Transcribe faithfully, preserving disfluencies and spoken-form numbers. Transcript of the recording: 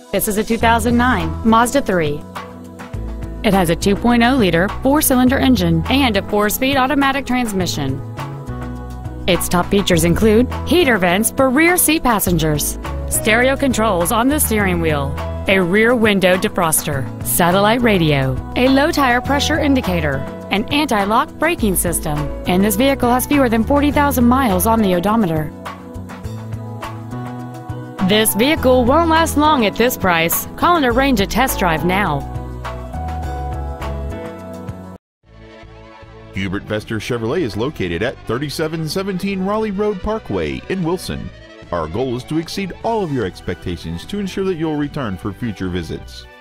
This is a two thousand nine Mazda three. It has a two point oh liter four-cylinder engine and a four-speed automatic transmission. Its top features include heater vents for rear seat passengers, stereo controls on the steering wheel, a rear window defroster, satellite radio, a low tire pressure indicator, an anti-lock braking system, and this vehicle has fewer than forty thousand miles on the odometer. This vehicle won't last long at this price. Call and arrange a test drive now. Hubert Vester Chevrolet is located at thirty-seven seventeen Raleigh Road Parkway in Wilson. Our goal is to exceed all of your expectations to ensure that you'll return for future visits.